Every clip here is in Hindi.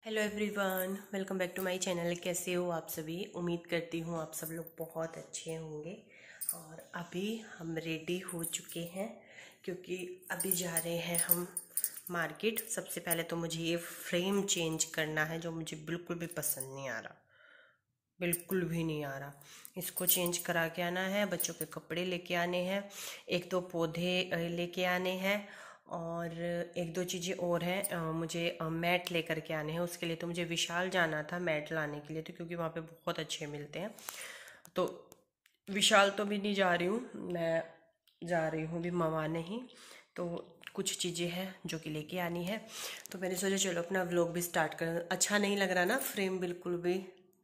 Hello everyone, welcome back to my channel. कैसे हो आप सभी? उम्मीद करती हूँ आप सब लोग बहुत अच्छे होंगे। और अभी हम रेडी हो चुके हैं क्योंकि अभी जा रहे हैं हम मार्केट। सबसे पहले तो मुझे ये फ्रेम चेंज करना है जो मुझे बिल्कुल भी पसंद नहीं आ रहा, बिल्कुल भी नहीं आ रहा। इसको चेंज करा के आना है, बच्चों के कपड़े लेके आने हैं, एक दो पौधे लेके आने हैं और एक दो चीज़ें और हैं। मुझे मैट लेकर के आने हैं। उसके लिए तो मुझे विशाल जाना था मैट लाने के लिए, तो क्योंकि वहाँ पे बहुत अच्छे मिलते हैं। तो विशाल तो भी नहीं जा रही हूँ, मैं जा रही हूँ भी मवाने ही। तो कुछ चीज़ें हैं जो कि लेके आनी है। तो मैंने सोचा चलो अपना व्लॉग भी स्टार्ट कर। अच्छा नहीं लग रहा ना फ्रेम बिल्कुल भी।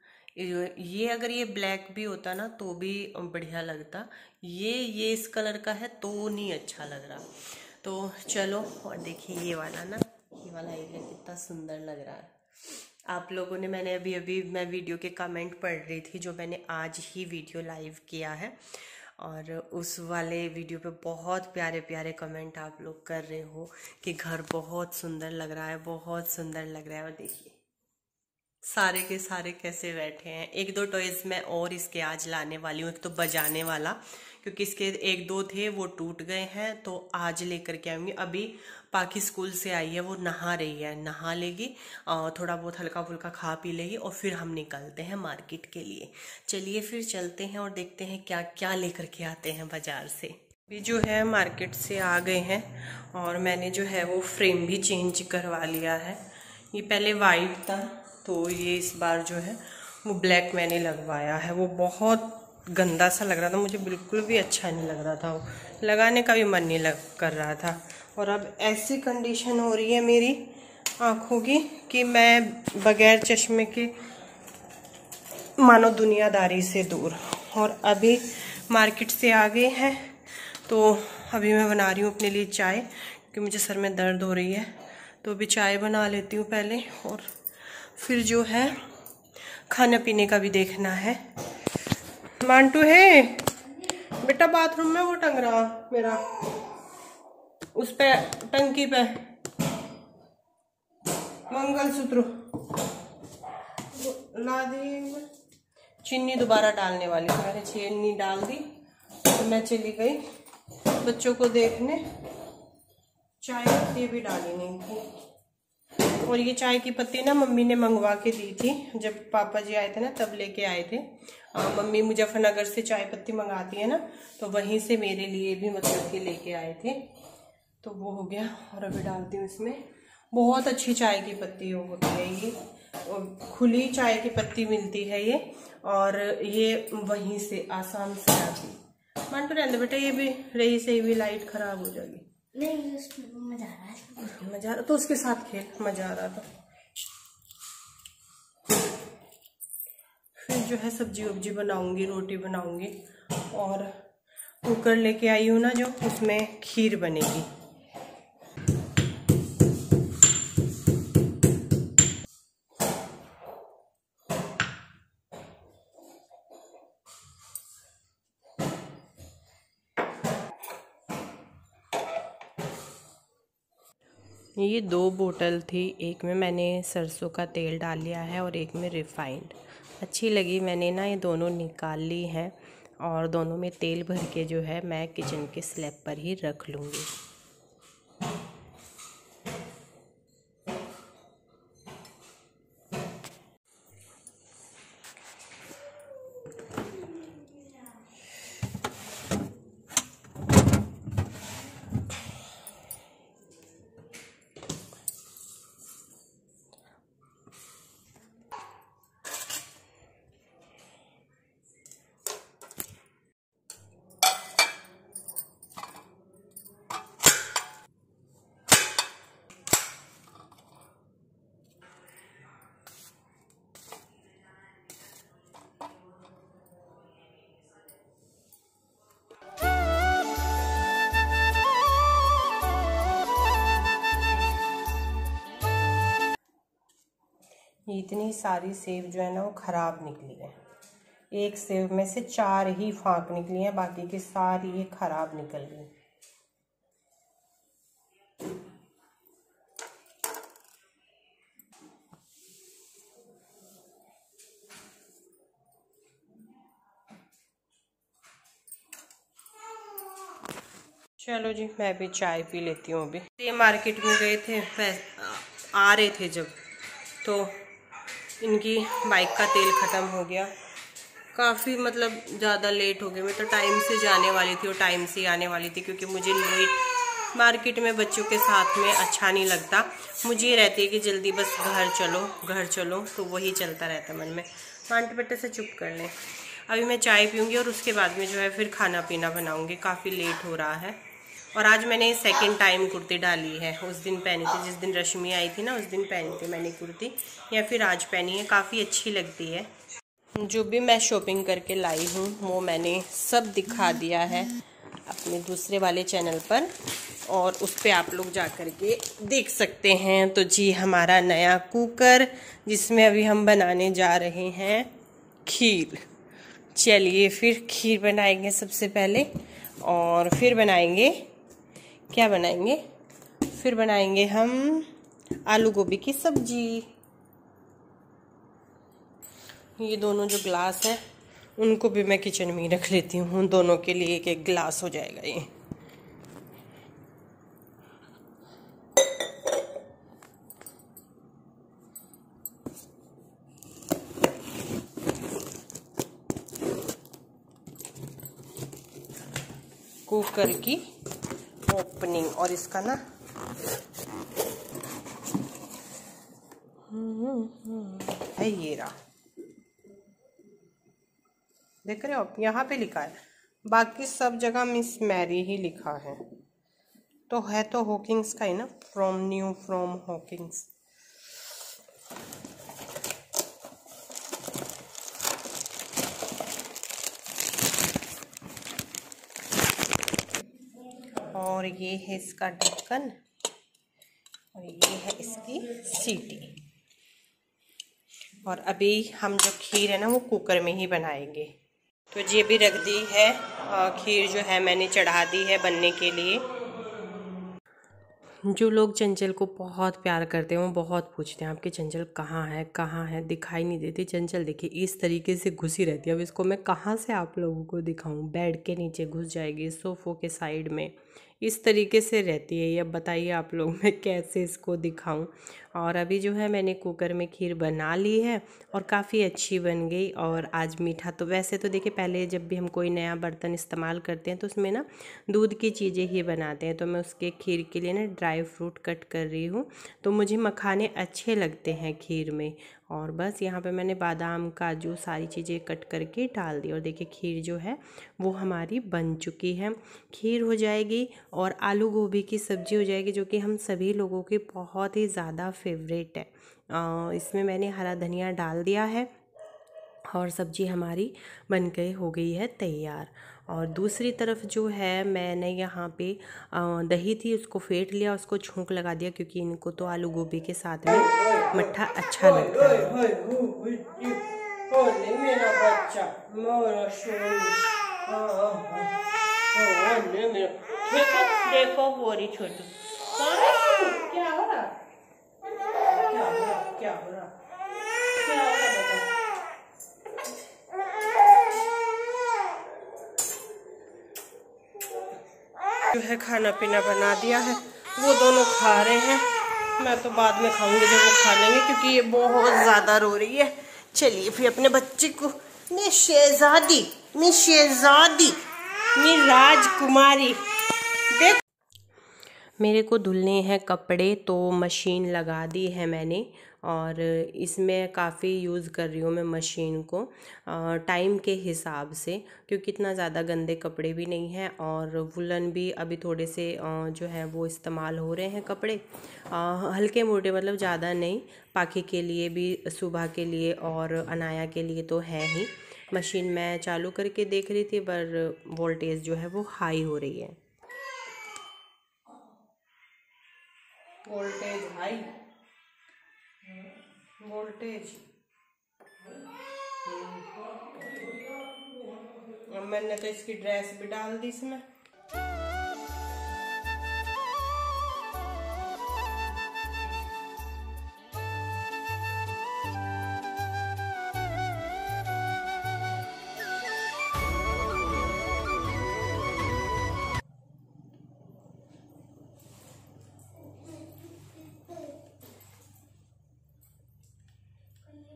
ये अगर ये ब्लैक भी होता ना तो भी बढ़िया लगता। ये इस कलर का है तो नहीं अच्छा लग रहा। तो चलो, और देखिए ये वाला ना, ये वाला एरिया कितना सुंदर लग रहा है। आप लोगों ने, मैंने अभी अभी मैं वीडियो के कमेंट पढ़ रही थी जो मैंने आज ही वीडियो लाइव किया है, और उस वाले वीडियो पे बहुत प्यारे प्यारे कमेंट आप लोग कर रहे हो कि घर बहुत सुंदर लग रहा है, बहुत सुंदर लग रहा है। और देखिए सारे के सारे कैसे बैठे हैं। एक दो टॉयज मैं और इसके आज लाने वाली हूँ। एक तो बजाने वाला, क्योंकि इसके एक दो थे वो टूट गए हैं, तो आज लेकर के आऊंगी। अभी पाखी स्कूल से आई है, वो नहा रही है, नहा लेगी और थोड़ा बहुत हल्का फुल्का खा पी लेगी और फिर हम निकलते हैं मार्केट के लिए। चलिए फिर चलते हैं और देखते हैं क्या क्या लेकर के आते हैं बाजार से। अभी जो है मार्केट से आ गए हैं और मैंने जो है वो फ्रेम भी चेंज करवा लिया है। ये पहले वाइट था, तो ये इस बार जो है वो ब्लैक मैंने लगवाया है। वो बहुत गंदा सा लग रहा था, मुझे बिल्कुल भी अच्छा नहीं लग रहा था, वो लगाने का भी मन नहीं कर रहा था। और अब ऐसी कंडीशन हो रही है मेरी आँखों की कि मैं बगैर चश्मे के मानो दुनियादारी से दूर। और अभी मार्केट से आ गए हैं, तो अभी मैं बना रही हूँ अपने लिए चाय क्योंकि मुझे सर में दर्द हो रही है। तो अभी चाय बना लेती हूँ पहले, और फिर जो है खाने पीने का भी देखना है। मांटू है बेटा, बाथरूम में वो टंग रहा मेरा, उस पे टंकी पे मंगलसूत्र ला दी। चीनी दोबारा डालने वाली थी, मैंने चीनी डाल दी तो मैं चली गई बच्चों को देखने। चाय पत्ती भी डाली नहीं थी, और ये चाय की पत्ती ना मम्मी ने मंगवा के दी थी जब पापा जी आए थे ना, तब लेके आए थे। मम्मी मुजफ्फरनगर से चाय पत्ती मंगाती है ना, तो वहीं से मेरे लिए भी मतलब कि लेके आए थे। तो वो हो गया, और अभी डालती हूँ इसमें। बहुत अच्छी चाय की पत्ती होती है ये, खुली चाय की पत्ती मिलती है ये, और ये वहीं से आसाम से आती। मांटू रहने बेटा, ये भी रही से भी लाइट खराब हो जाएगी। नहीं, मजा आ रहा है, मजा आ रहा तो उसके साथ खेल, मजा आ रहा था। फिर जो है सब्जी वब्जी बनाऊंगी, रोटी बनाऊंगी, और कुकर लेके आई हूँ ना जो, उसमें खीर बनेगी। ये दो बोतल थी, एक में मैंने सरसों का तेल डाल लिया है और एक में रिफाइंड। अच्छी लगी, मैंने ना ये दोनों निकाल ली है, और दोनों में तेल भर के जो है मैं किचन के स्लैब पर ही रख लूँगी। ये इतनी सारी सेब जो है ना वो ख़राब निकली है। एक सेब में से 4 ही फाँक निकली हैं, बाकी की सारी ये ख़राब निकल गई। चलो जी, मैं भी चाय पी लेती हूँ। अभी ये मार्केट में गए थे, आ रहे थे जब, तो इनकी बाइक का तेल ख़त्म हो गया। काफ़ी मतलब ज़्यादा लेट हो गया। मैं तो टाइम से जाने वाली थी और टाइम से आने वाली थी, क्योंकि मुझे लेट मार्केट में बच्चों के साथ में अच्छा नहीं लगता। मुझे ये रहती है कि जल्दी बस घर चलो, तो वही चलता रहता है मन में। आंटी बेटे से चुप कर लें। अभी मैं चाय पीऊँगी और उसके बाद में जो है फिर खाना पीना बनाऊँगी। काफ़ी लेट हो रहा है। और आज मैंने सेकंड टाइम कुर्ती डाली है। उस दिन पहनी थी, जिस दिन रश्मि आई थी ना, उस दिन पहनी थी मैंने कुर्ती, या फिर आज पहनी है। काफ़ी अच्छी लगती है। जो भी मैं शॉपिंग करके लाई हूँ वो मैंने सब दिखा दिया है अपने दूसरे वाले चैनल पर, और उस पर आप लोग जा कर के देख सकते हैं। तो जी, हमारा नया कुकर, जिसमें अभी हम बनाने जा रहे हैं खीर। चलिए फिर खीर बनाएंगे सबसे पहले, और फिर बनाएंगे, क्या बनाएंगे, फिर बनाएंगे हम आलू गोभी की सब्जी। ये दोनों जो ग्लास हैं उनको भी मैं किचन में ही रख लेती हूँ। दोनों के लिए एक एक ग्लास हो जाएगा ये। कुकर की ओपनिंग, और इसका ना है ये रहा, देख रहे हो आप, यहाँ पे लिखा है। बाकी सब जगह मिस मैरी ही लिखा है। तो है तो हॉकिंस का ही ना, फ्रॉम हॉकिंस। और ये है इसका ढक्कन, और ये है इसकी सीटी। और अभी हम जो खीर है ना वो कुकर में ही बनाएंगे। तो ये भी रख दी है खीर, जो है मैंने चढ़ा दी है बनने के लिए। जो लोग चंचल को बहुत प्यार करते हैं वो बहुत पूछते हैं आपके चंचल कहाँ है, दिखाई नहीं देती। चंचल देखिए इस तरीके से घुसी रहती है। अब इसको मैं कहाँ से आप लोगों को दिखाऊं? बेड के नीचे घुस जाएगी, सोफ़ों के साइड में, इस तरीके से रहती है ये। अब बताइए आप लोग मैं कैसे इसको दिखाऊं। और अभी जो है मैंने कुकर में खीर बना ली है और काफ़ी अच्छी बन गई। और आज मीठा तो वैसे तो देखिए, पहले जब भी हम कोई नया बर्तन इस्तेमाल करते हैं तो उसमें ना दूध की चीज़ें ही बनाते हैं। तो मैं उसके खीर के लिए ना ड्राई फ्रूट कट कर रही हूँ। तो मुझे मखाने अच्छे लगते हैं खीर में। और बस यहाँ पे मैंने बादाम काजू सारी चीज़ें कट करके डाल दी। और देखिए खीर जो है वो हमारी बन चुकी है। खीर हो जाएगी और आलू गोभी की सब्ज़ी हो जाएगी, जो कि हम सभी लोगों की बहुत ही ज़्यादा फेवरेट है। इसमें मैंने हरा धनिया डाल दिया है और सब्ज़ी हमारी बन के हो गई है तैयार। और दूसरी तरफ जो है मैंने यहाँ पे दही थी, उसको फेंट लिया, उसको छौंक लगा दिया, क्योंकि इनको तो आलू गोभी के साथ में मट्ठा अच्छा लगता है। मेरा बच्चा, मेरा देखो वो रही छोटू, क्या हो रहा, क्या हो रहा जो है खाना पीना बना दिया है। वो दोनों खा रहे हैं, मैं तो बाद में खाऊंगी जब वो खा लेंगे, क्योंकि ये बहुत ज़्यादा रो रही है। चलिए फिर अपने बच्चे को, मैं शहजादी, मैं राजकुमारी, देख। मेरे को धुलने हैं कपड़े, तो मशीन लगा दी है मैंने, और इसमें काफ़ी यूज़ कर रही हूँ मैं मशीन को टाइम के हिसाब से, क्योंकि इतना ज़्यादा गंदे कपड़े भी नहीं हैं। और वुलन भी अभी थोड़े से जो है वो इस्तेमाल हो रहे हैं कपड़े, हल्के मोटे, मतलब ज़्यादा नहीं। पाखी के लिए भी, सुबह के लिए और अनाया के लिए तो है ही। मशीन मैं चालू करके देख रही थी, पर वोल्टेज जो है वो हाई हो रही है। Voltage high, voltage. अब मैंने तो इसकी ड्रेस भी डाल दी इसमें।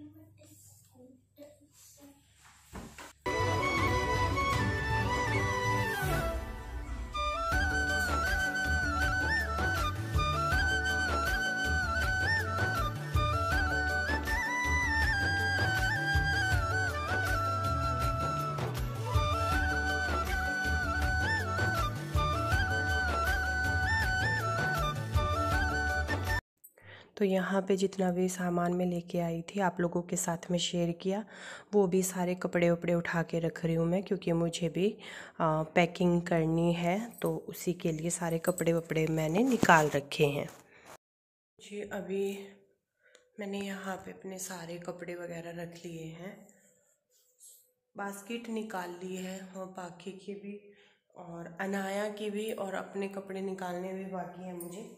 तो यहाँ पे जितना भी सामान मैं लेके आई थी आप लोगों के साथ में शेयर किया, वो भी सारे कपड़े वपड़े उठा के रख रही हूँ मैं, क्योंकि मुझे भी पैकिंग करनी है। तो उसी के लिए सारे कपड़े वपड़े मैंने निकाल रखे हैं जी। अभी मैंने यहाँ पे अपने सारे कपड़े वगैरह रख लिए हैं, बास्केट निकाल ली है और बाकी की भी, और अनाया की भी, और अपने कपड़े निकालने भी बाकी है मुझे।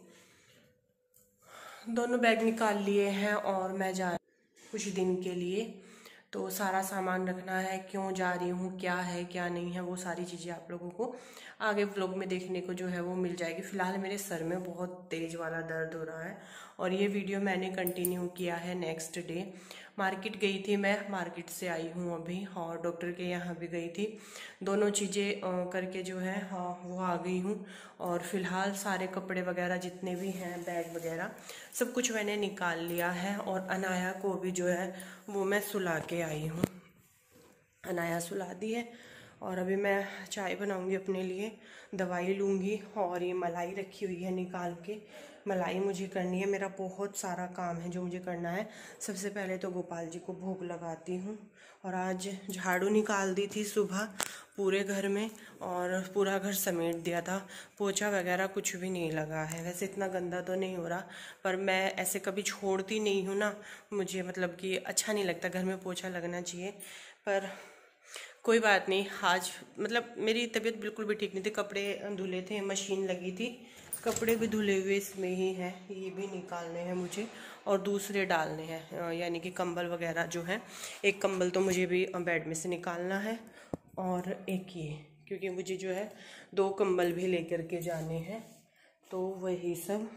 दोनों बैग निकाल लिए हैं और मैं जा कुछ दिन के लिए, तो सारा सामान रखना है, क्यों जा रही हूँ, क्या है क्या नहीं है, वो सारी चीज़ें आप लोगों को आगे व्लॉग में देखने को जो है वो मिल जाएगी। फ़िलहाल मेरे सर में बहुत तेज़ वाला दर्द हो रहा है और ये वीडियो मैंने कंटिन्यू किया है नेक्स्ट डे। मार्केट गई थी मैं, मार्केट से आई हूँ अभी, और डॉक्टर के यहाँ भी गई थी। दोनों चीज़ें करके जो है वो आ गई हूँ। और फ़िलहाल सारे कपड़े वगैरह जितने भी हैं, बैग वगैरह सब कुछ मैंने निकाल लिया है। और अनाया को भी जो है वो मैं सुला के आई हूँ, अनाया सुला दी है। और अभी मैं चाय बनाऊंगी अपने लिए, दवाई लूँगी, और ये मलाई रखी हुई है निकाल के, मलाई मुझे करनी है। मेरा बहुत सारा काम है जो मुझे करना है। सबसे पहले तो गोपाल जी को भोग लगाती हूँ, और आज झाड़ू निकाल दी थी सुबह पूरे घर में, और पूरा घर समेट दिया था। पोछा वगैरह कुछ भी नहीं लगा है, वैसे इतना गंदा तो नहीं हो रहा, पर मैं ऐसे कभी छोड़ती नहीं हूँ ना, मुझे मतलब कि अच्छा नहीं लगता, घर में पोछा लगना चाहिए। पर कोई बात नहीं, आज मतलब मेरी तबीयत बिल्कुल भी ठीक नहीं थी। कपड़े धुले थे, मशीन लगी थी, कपड़े भी धुले हुए इसमें ही हैं, ये भी निकालने हैं मुझे और दूसरे डालने हैं, यानी कि कंबल वगैरह जो है। एक कंबल तो मुझे भी बेड में से निकालना है, और एक ये, क्योंकि मुझे जो है 2 कंबल भी लेकर के जाने हैं। तो वही सब,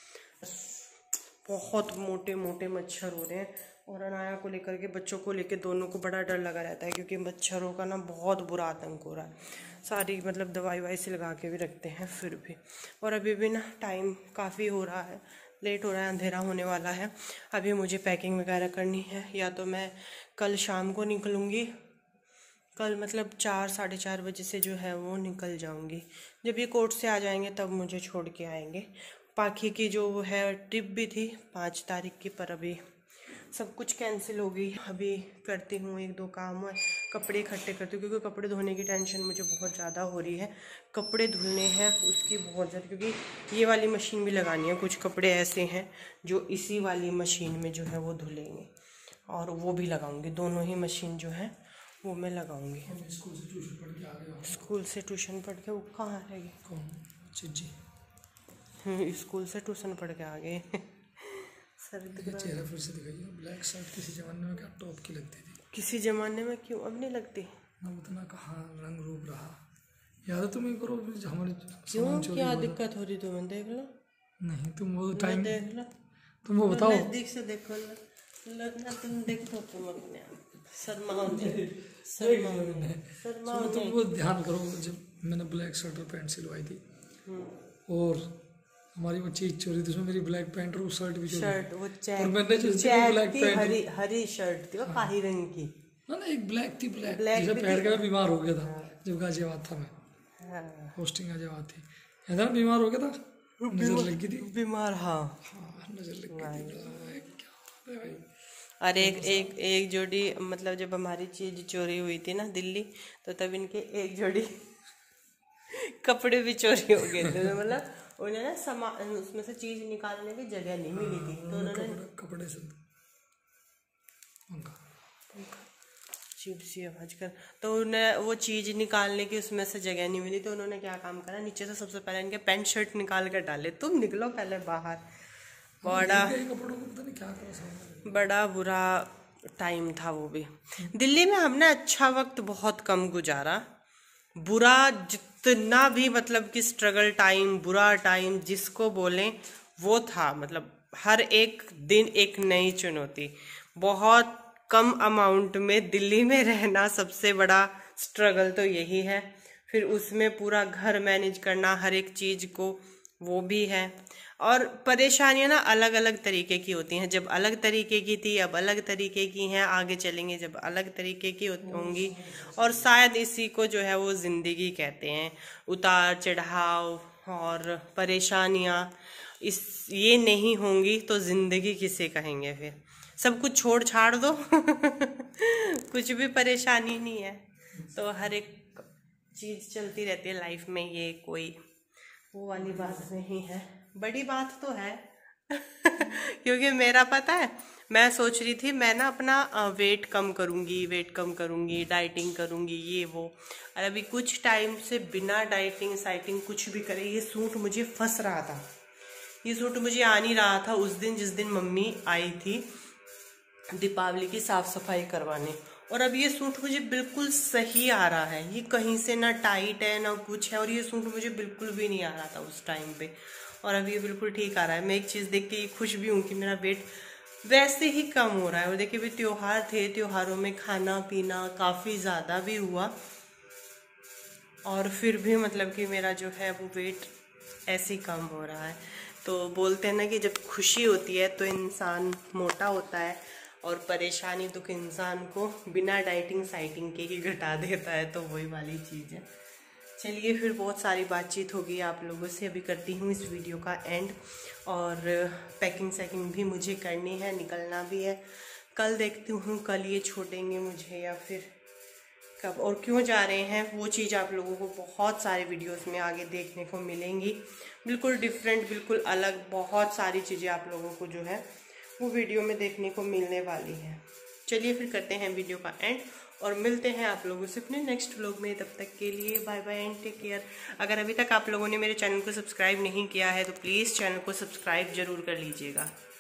बहुत मोटे मोटे मच्छर हो रहे हैं, और अनाया को लेकर के, बच्चों को लेकर, दोनों को बड़ा डर लगा रहता है, क्योंकि मच्छरों का ना बहुत बुरा आतंक हो रहा है। सारी मतलब दवाई वाई से लगा के भी रखते हैं फिर भी। और अभी भी ना टाइम काफ़ी हो रहा है, लेट हो रहा है, अंधेरा होने वाला है। अभी मुझे पैकिंग वगैरह करनी है, या तो मैं कल शाम को निकलूँगी, कल मतलब 4 साढ़े 4 बजे से जो है वो निकल जाऊँगी। जब ये कोर्ट से आ जाएंगे तब मुझे छोड़ के आएंगे। पाखी की जो है ट्रिप भी थी 5 तारीख की, पर अभी सब कुछ कैंसिल हो गई। अभी करती हूँ 1-2 काम, कपड़े इकट्ठे करती हूँ, क्योंकि कपड़े धोने की टेंशन मुझे बहुत ज़्यादा हो रही है। कपड़े धुलने हैं उसकी बहुत ज़्यादा, क्योंकि ये वाली मशीन भी लगानी है। कुछ कपड़े ऐसे हैं जो इसी वाली मशीन में जो है वो धुलेंगे, और वो भी लगाऊंगी। दोनों ही मशीन जो है वो मैं लगाऊंगी। स्कूल से ट्यूशन पढ़ के वो कहाँ रहेगी? स्कूल से ट्यूशन पढ़ के आ गए। चेहरा फिर से दिखाइए। ब्लैक शर्ट किसी जमाने में क्या टॉप की लगती थी, किसी जमाने में, क्यों अब नहीं लगती? ना उतना कहाँ रंग रूप रहा। याद तुम्हें करो हमारे क्यों, क्या दिक्कत हो रही तुम्हें? देख लो। नहीं तुम वो टाइम देख लो, तुम वो बताओ, नजदीक से देखो, लगना तुम देखो, तुम अपने शर्माओ नहीं, शर्माओ तुम वो ध्यान करो। जब मैंने ब्लैक शर्ट और पैंट सिलवाई थी, और हमारी वो चीज चोरी थी, उसमें मेरी ब्लैक पैंट और वो शर्ट भी शर्ट, वो और मैंने जो ब्लैक पैंट, हरी शर्ट थी वो काली रंग की, ना एक ब्लैक थी, ब्लैक जिसे पहन के मैं बीमार हो गया था जब गाजियाबाद था मैं, पोस्टिंग गाजियाबाद थी, है ना, बीमार हो गया था, नजर लग गई थी, बीमार। हाँ नजर लग गई थी। क्या भाई। और एक जोड़ी, मतलब जब हमारी चीज चोरी हुई थी ना दिल्ली, तो तब इनके एक जोड़ी कपड़े भी चोरी हो गए थे। मतलब उन्हें ना सामान, उसमें से चीज निकालने की जगह नहीं मिली थी, तो उन्होंने कपड़े से अजीब सी आवाज कर, तो उन्हें वो चीज निकालने की उसमें से जगह नहीं मिली, तो उन्होंने क्या काम करा, नीचे से सबसे पहले इनके पैंट शर्ट निकाल कर डाले। तुम निकलो पहले बाहर। बड़ा बुरा टाइम था वो भी। दिल्ली में हमने अच्छा वक्त बहुत कम गुजारा, बुरा जितना भी मतलब कि स्ट्रगल टाइम, बुरा टाइम जिसको बोलें वो था। मतलब हर एक दिन एक नई चुनौती, बहुत कम अमाउंट में दिल्ली में रहना सबसे बड़ा स्ट्रगल तो यही है। फिर उसमें पूरा घर मैनेज करना, हर एक चीज़ को, वो भी है। और परेशानियां ना अलग अलग तरीके की होती हैं। जब अलग तरीके की थी, अब अलग तरीके की हैं, आगे चलेंगे जब अलग तरीके की होंगी। और शायद इसी को जो है वो ज़िंदगी कहते हैं। उतार चढ़ाव और परेशानियां ये नहीं होंगी तो ज़िंदगी किसे कहेंगे फिर। सब कुछ छोड़ छाड़ दो कुछ भी परेशानी नहीं है, तो हर एक चीज़ चलती रहती है लाइफ में। ये कोई वो वाली बात नहीं है, बड़ी बात तो है क्योंकि मेरा पता है, मैं सोच रही थी मैं ना अपना वेट कम करूँगी, डाइटिंग करूँगी, ये वो। और अभी कुछ टाइम से बिना डाइटिंग साइटिंग कुछ भी करे ये सूट मुझे फंस रहा था। ये सूट मुझे आ नहीं रहा था उस दिन जिस दिन मम्मी आई थी दीपावली की साफ सफाई करवाने। और अब ये सूट मुझे बिल्कुल सही आ रहा है, ये कहीं से ना टाइट है ना कुछ है। और ये सूट मुझे बिल्कुल भी नहीं आ रहा था उस टाइम पे, और अब ये बिल्कुल ठीक आ रहा है। मैं एक चीज़ देख के ये खुश भी हूँ कि मेरा वेट वैसे ही कम हो रहा है। और देखिए भी त्योहार थे, त्योहारों में खाना पीना काफ़ी ज़्यादा भी हुआ, और फिर भी मतलब कि मेरा जो है वो वेट ऐसे ही कम हो रहा है। तो बोलते हैं ना कि जब खुशी होती है तो इंसान मोटा होता है, और परेशानी दुख इंसान को बिना डाइटिंग साइटिंग के ही घटा देता है। तो वही वाली चीज़ है। चलिए फिर बहुत सारी बातचीत होगी आप लोगों से, अभी करती हूँ इस वीडियो का एंड। और पैकिंग सैकिंग भी मुझे करनी है, निकलना भी है। कल देखती हूँ, कल ये छोड़ेंगे मुझे या फिर कब और क्यों जा रहे हैं, वो चीज़ आप लोगों को बहुत सारे वीडियोस में आगे देखने को मिलेंगी। बिल्कुल डिफरेंट, बिल्कुल अलग, बहुत सारी चीज़ें आप लोगों को जो है वो वीडियो में देखने को मिलने वाली है। चलिए फिर करते हैं वीडियो का एंड और मिलते हैं आप लोगों से अपने नेक्स्ट व्लॉग में। तब तक के लिए bye bye and take care. अगर अभी तक आप लोगों ने मेरे चैनल को सब्सक्राइब नहीं किया है तो प्लीज़ चैनल को सब्सक्राइब जरूर कर लीजिएगा।